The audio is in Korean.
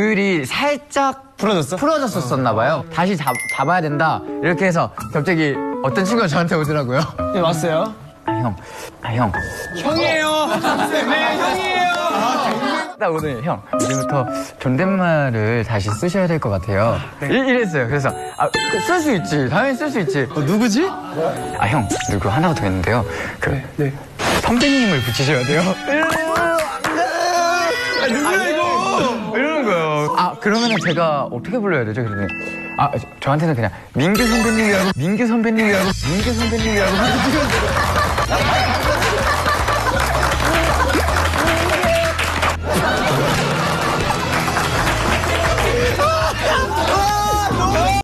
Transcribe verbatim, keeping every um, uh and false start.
조율이 살짝 풀어졌어? 풀어졌었나 봐요. 어. 다시 잡, 잡아야 된다 이렇게 해서 갑자기 어떤 친구가 저한테 오더라고요. 네, 왔어요. 아, 형. 아, 형. 형이에요. 네, 형이에요. 나 오늘 형 이제부터 존댓말을 다시 쓰셔야 될 것 같아요. 네. 이랬어요. 그래서 아, 쓸 수 있지. 당연히 쓸 수 있지. 어, 누구지? 아, 형. 누구 하나가 더 있는데요. 그 네, 네. 선배님을 붙이셔야 돼요. 아, 누구야 이거? 이러는 거예요. 아, 그러면은 제가 어떻게 불러야 되죠? 그러더니 아, 저, 저한테는 그냥 민규 선배님이라고 민규 선배님이라고 민규 선배님이라고